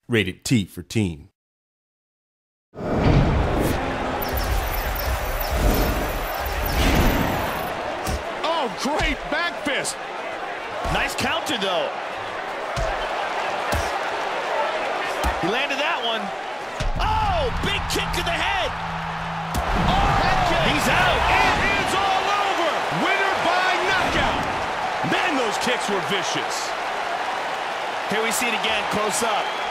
Rated T for teen. Oh, great back fist. Nice counter, though. He landed that one. Oh, big kick to the head. Oh, he's out. It is all over. Winner by knockout. Man, those kicks were vicious. Here we see it again, close up.